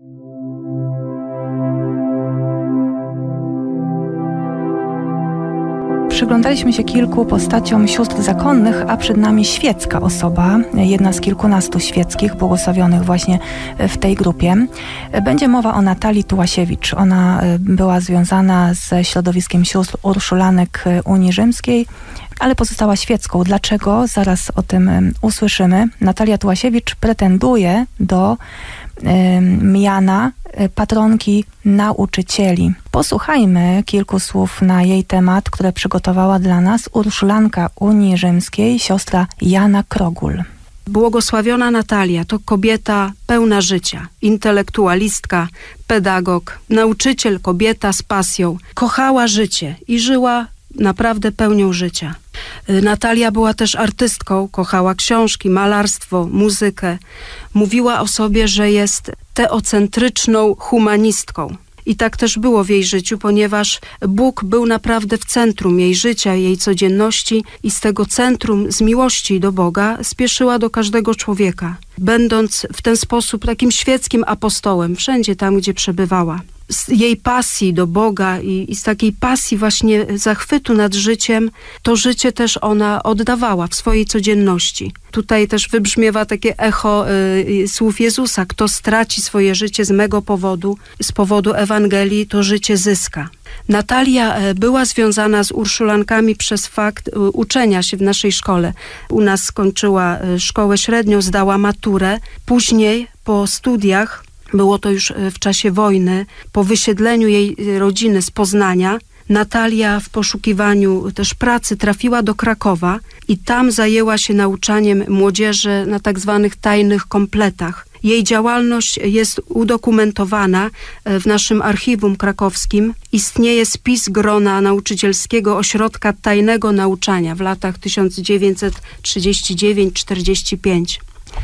Przyglądaliśmy się kilku postaciom sióstr zakonnych, a przed nami świecka osoba, jedna z kilkunastu świeckich, błogosławionych właśnie w tej grupie. Będzie mowa o Natalii Tułasiewicz. Ona była związana ze środowiskiem sióstr urszulanek Unii Rzymskiej, ale pozostała świecką. Dlaczego? Zaraz o tym usłyszymy. Natalia Tułasiewicz pretenduje do miana patronki nauczycieli. Posłuchajmy kilku słów na jej temat, które przygotowała dla nas urszulanka Unii Rzymskiej, siostra Jana Krogul. Błogosławiona Natalia to kobieta pełna życia, intelektualistka, pedagog, nauczyciel, kobieta z pasją. Kochała życie i żyła naprawdę pełnią życia. Natalia była też artystką, kochała książki, malarstwo, muzykę. Mówiła o sobie, że jest teocentryczną humanistką. I tak też było w jej życiu, ponieważ Bóg był naprawdę w centrum jej życia, jej codzienności i z tego centrum, z miłości do Boga, spieszyła do każdego człowieka, będąc w ten sposób takim świeckim apostołem, wszędzie tam, gdzie przebywała. Z jej pasji do Boga i z takiej pasji właśnie zachwytu nad życiem, to życie też ona oddawała w swojej codzienności. Tutaj też wybrzmiewa takie echo słów Jezusa: kto straci swoje życie z mego powodu, z powodu Ewangelii, to życie zyska. Natalia była związana z urszulankami przez fakt uczenia się w naszej szkole. U nas skończyła szkołę średnią, zdała maturę. Później po studiach, było to już w czasie wojny, po wysiedleniu jej rodziny z Poznania, Natalia w poszukiwaniu też pracy trafiła do Krakowa i tam zajęła się nauczaniem młodzieży na tak zwanych tajnych kompletach. Jej działalność jest udokumentowana w naszym archiwum krakowskim. Istnieje spis grona nauczycielskiego ośrodka tajnego nauczania w latach 1939-45.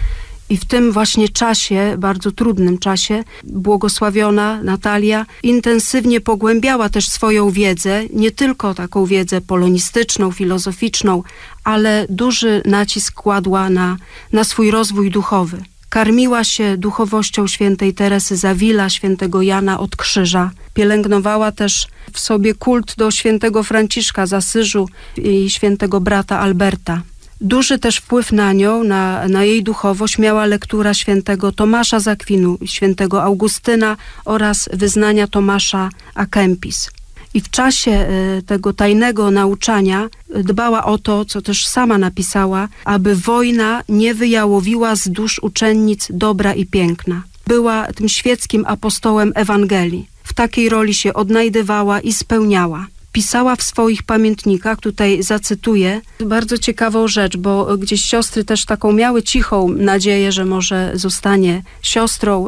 I w tym właśnie czasie, bardzo trudnym czasie, błogosławiona Natalia intensywnie pogłębiała też swoją wiedzę, nie tylko taką wiedzę polonistyczną, filozoficzną, ale duży nacisk kładła na swój rozwój duchowy. Karmiła się duchowością świętej Teresy z Avila, świętego Jana od Krzyża. Pielęgnowała też w sobie kult do świętego Franciszka z Asyżu i świętego brata Alberta. Duży też wpływ na nią, na jej duchowość miała lektura świętego Tomasza z Akwinu, świętego Augustyna oraz wyznania Tomasza a Kempis. I w czasie tego tajnego nauczania dbała o to, co też sama napisała, aby wojna nie wyjałowiła z dusz uczennic dobra i piękna. Była tym świeckim apostołem Ewangelii. W takiej roli się odnajdywała i spełniała. Pisała w swoich pamiętnikach, tutaj zacytuję, bardzo ciekawą rzecz, bo gdzieś siostry też taką miały cichą nadzieję, że może zostanie siostrą,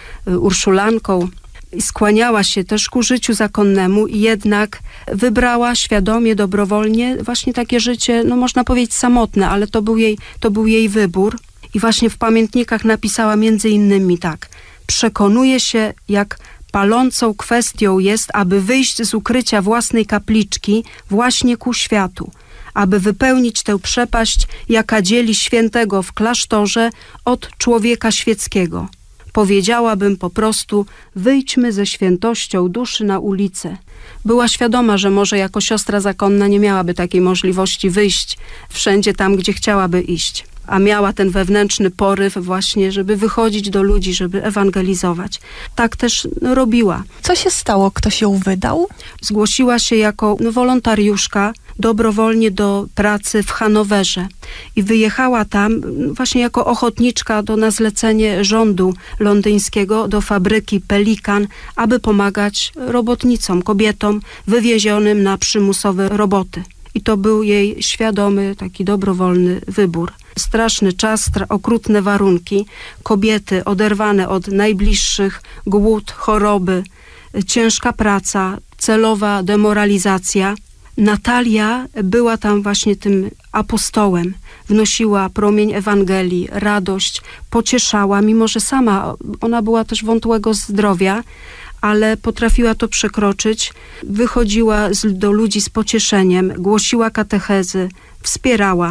urszulanką. I skłaniała się też ku życiu zakonnemu i jednak wybrała świadomie, dobrowolnie właśnie takie życie, no można powiedzieć samotne, ale to był jej wybór. I właśnie w pamiętnikach napisała między innymi tak: przekonuje się, jak palącą kwestią jest, aby wyjść z ukrycia własnej kapliczki właśnie ku światu, aby wypełnić tę przepaść, jaka dzieli świętego w klasztorze od człowieka świeckiego. Powiedziałabym po prostu: wyjdźmy ze świętością duszy na ulicę. Była świadoma, że może jako siostra zakonna nie miałaby takiej możliwości wyjść wszędzie tam, gdzie chciałaby iść, a miała ten wewnętrzny poryw właśnie, żeby wychodzić do ludzi, żeby ewangelizować. Tak też robiła. Co się stało? Ktoś ją wydał? Zgłosiła się jako wolontariuszka dobrowolnie do pracy w Hanowerze i wyjechała tam właśnie jako ochotniczka na zlecenie rządu londyńskiego do fabryki Pelikan, aby pomagać robotnicom, kobietom wywiezionym na przymusowe roboty. I to był jej świadomy, taki dobrowolny wybór. Straszny czas, okrutne warunki, kobiety oderwane od najbliższych, głód, choroby, ciężka praca, celowa demoralizacja. Natalia była tam właśnie tym apostołem. Wnosiła promień Ewangelii, radość, pocieszała, mimo że sama, ona była też wątłego zdrowia, ale potrafiła to przekroczyć. Wychodziła do ludzi z pocieszeniem, głosiła katechezy, wspierała.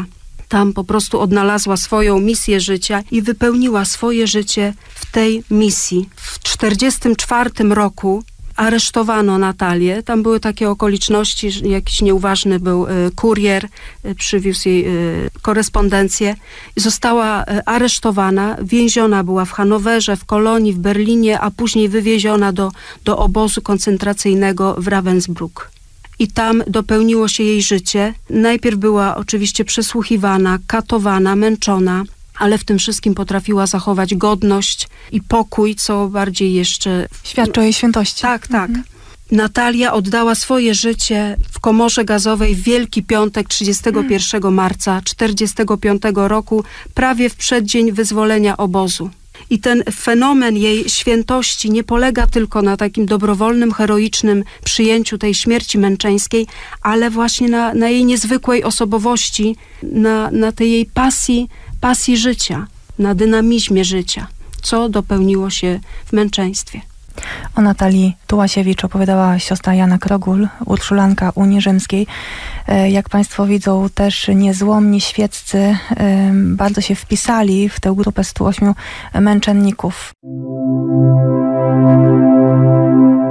Tam po prostu odnalazła swoją misję życia i wypełniła swoje życie w tej misji. W 1944 roku aresztowano Natalię. Tam były takie okoliczności, że jakiś nieuważny był kurier, przywiózł jej korespondencję. Została aresztowana, więziona była w Hanowerze, w Kolonii, w Berlinie, a później wywieziona do obozu koncentracyjnego w Ravensbrück. I tam dopełniło się jej życie. Najpierw była oczywiście przesłuchiwana, katowana, męczona, ale w tym wszystkim potrafiła zachować godność i pokój, co bardziej jeszcze... Świadczy o jej świętości. Tak. Natalia oddała swoje życie w komorze gazowej w Wielki Piątek 31 marca 1945 roku, prawie w przeddzień wyzwolenia obozu. I ten fenomen jej świętości nie polega tylko na takim dobrowolnym, heroicznym przyjęciu tej śmierci męczeńskiej, ale właśnie na jej niezwykłej osobowości, na tej jej pasji życia, na dynamizmie życia, co dopełniło się w męczeństwie. O Natalii Tułasiewicz opowiadała siostra Jana Krogul, urszulanka Unii Rzymskiej. Jak Państwo widzą, też niezłomni świeccy bardzo się wpisali w tę grupę 108 męczenników.